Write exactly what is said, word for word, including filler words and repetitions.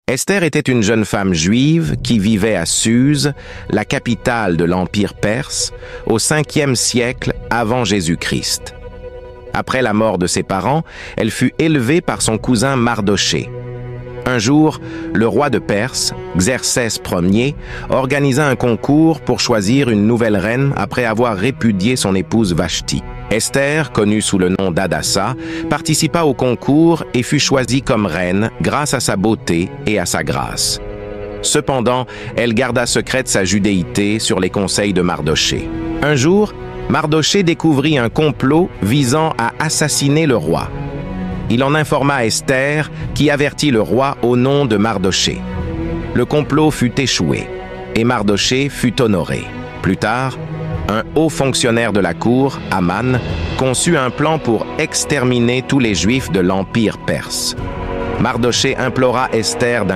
Esther était une jeune femme juive qui vivait à Suse, la capitale de l'Empire perse, au cinquième siècle avant Jésus-Christ. Après la mort de ses parents, elle fut élevée par son cousin Mardochée. Un jour, le roi de Perse, Xerxès Ier, organisa un concours pour choisir une nouvelle reine après avoir répudié son épouse Vashti. Esther, connue sous le nom d'Hadassa, participa au concours et fut choisie comme reine grâce à sa beauté et à sa grâce. Cependant, elle garda secrète sa judéité sur les conseils de Mardochée. Un jour, Mardochée découvrit un complot visant à assassiner le roi. Il en informa Esther, qui avertit le roi au nom de Mardochée. Le complot fut échoué et Mardochée fut honoré. Plus tard, un haut fonctionnaire de la cour, Aman, conçut un plan pour exterminer tous les Juifs de l'Empire perse. Mardochée implora Esther d'un